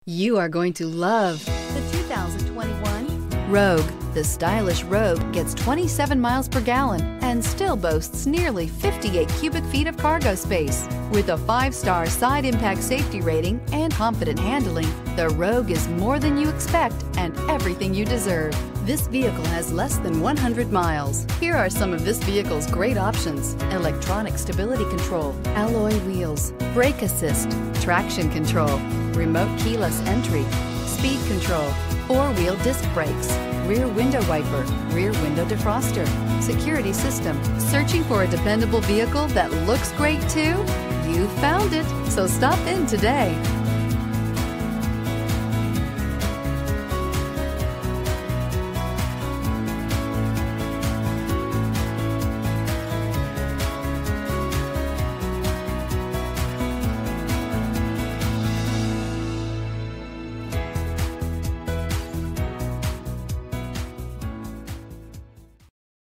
You are going to love the 2021 Rogue. The stylish Rogue gets 27 miles per gallon and still boasts nearly 58 cubic feet of cargo space. With a 5-star side impact safety rating and confident handling, the Rogue is more than you expect and everything you deserve. This vehicle has less than 100 miles. Here are some of this vehicle's great options: electronic stability control, alloy wheels, brake assist, traction control, remote keyless entry, speed control, 4-wheel disc brakes, rear window wiper, rear window defroster, security system. Searching for a dependable vehicle that looks great too? You found it, so stop in today.